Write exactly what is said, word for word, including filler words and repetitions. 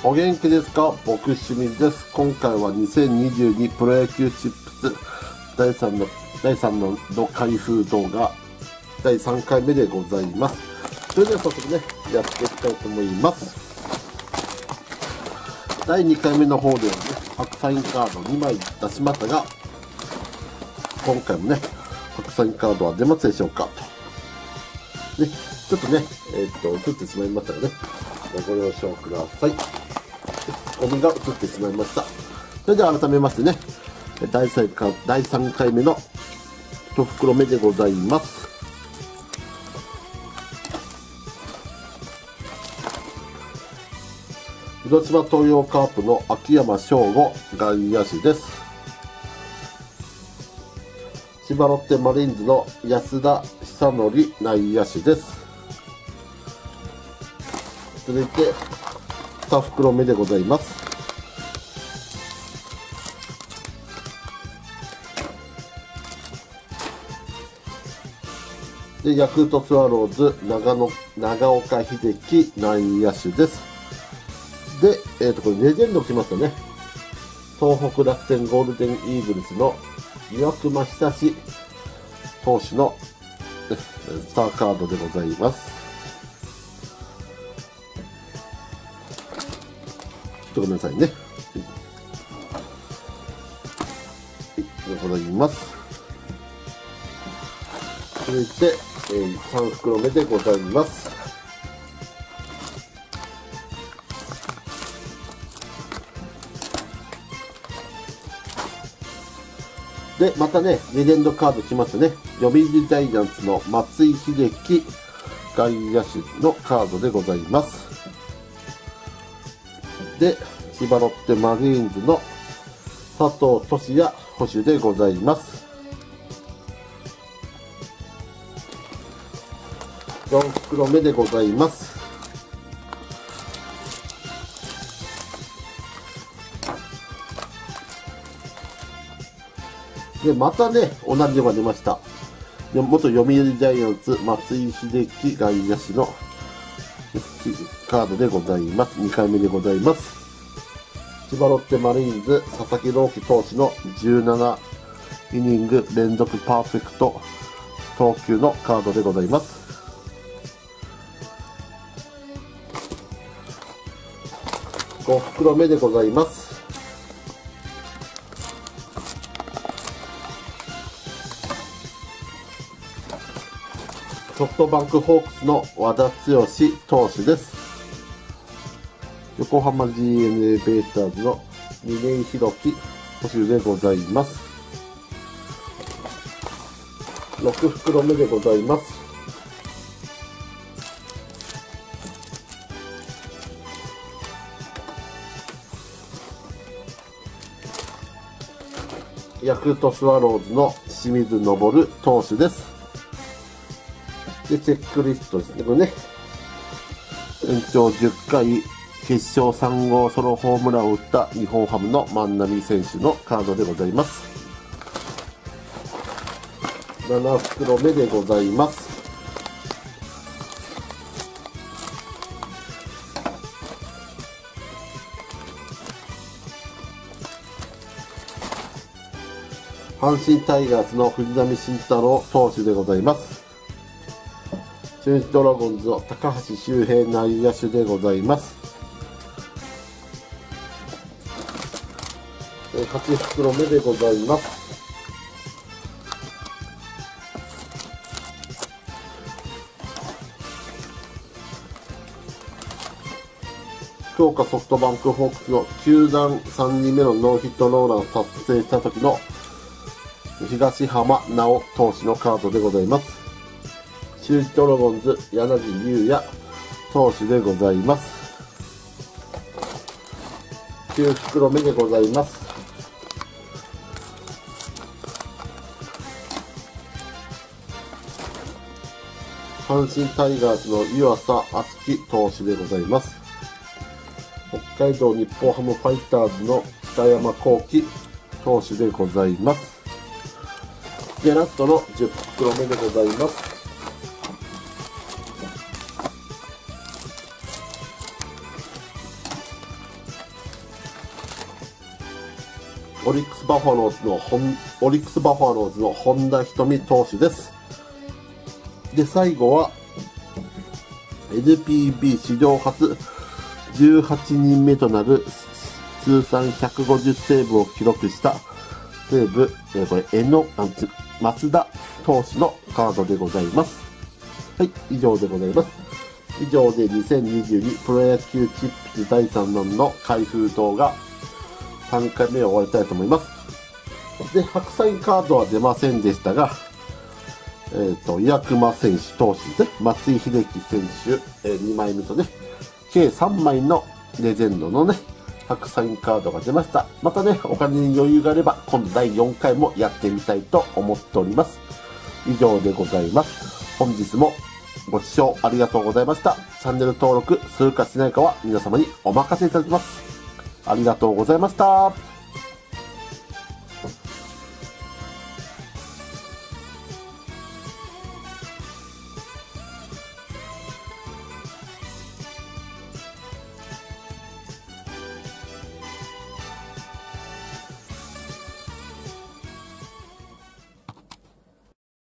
お元気ですか？僕清水です。今回はにせんにじゅうにプロ野球チップスだいさんのだいさんの開封動画だいさんかいめでございます。それでは早速ねやっていきたいと思います。だいにかいめの方ではね白サインカードにまい出しましたが、今回もね白サインカードは出ますでしょうかと、ね、ちょっとねえー、っと映ってしまいましたがねご了承ください。ゴミが映ってしまいました。それでは改めましてねだいさんかいめのいち袋目でございます。広島東洋カープの秋山翔吾外野手です。千葉ロッテマリーンズの安田久典内野手です。続いてに袋目でございます。でヤクルトスワローズ長野長岡秀樹内野手です。で、えー、とこれレジェンド来ましたね。東北楽天ゴールデンイーグルスの岩隈久志投手のスターカードでございます。ちょっとごめんなさいね。はい、でございます。続いて、えー、さん袋目でございます。で、またね、レジェンドカード来ましたね。読売ジャイアンツの松井秀喜外野手のカードでございます。で、千葉ロッテマリーンズの佐藤俊也捕手でございます。よん袋目でございます。で、またね、同じのが出ました。元読売ジャイアンツ松井秀喜外野手のカードでございます。にかいめでございます。千葉ロッテマリーンズ佐々木朗希投手のじゅうななイニング連続パーフェクト投球のカードでございます。ご袋目でございます。ソフトバンクホークスの和田毅投手です。横浜 ジーエヌエー ベイスターズの嶺井宏樹捕手でございます。ろく袋目でございます。ヤクルトスワローズの清水昇投手です。で、チェックリストですね。これね、延長じゅっかい決勝さんごうソロホームランを打った日本ハムの万波選手のカードでございます。なな袋目でございます。阪神タイガースの藤浪晋太郎投手でございます。中日ドラゴンズの高橋周平内野手でございます。はち袋目でございます。福岡ソフトバンクホークスの球団さんにんめのノーヒットノーランを達成した時の東浜直投手のカードでございます。中日ドラゴンズ柳優也投手でございます。きゅう袋目でございます。阪神タイガースの湯浅敦樹投手でございます。北海道日本ハムファイターズの北山幸輝投手でございます。で、ラストのじゅっ袋目でございます。 オリックスバファローズの本、オリックスバファローズの本田瞳投手です。で、最後は、エヌピービー 史上初じゅうはちにんめとなる通算ひゃくごじゅうセーブを記録した西武、えー、これ、えの、松田投手のカードでございます。はい、以上でございます。以上でにせんにじゅうにプロ野球チップスだいさん弾の開封動画さんかいめを終わりたいと思います。で、白サインカードは出ませんでしたが、えっ、ー、と、岩隈選手投手ですね、松井秀喜選手、えー、にまいめとね、計さんまいのレジェンドのね、白サインカードが出ました。またね、お金に余裕があれば、今度だいよんかいもやってみたいと思っております。以上でございます。本日もご視聴ありがとうございました。チャンネル登録するかしないかは皆様にお任せいただきます。ありがとうございました。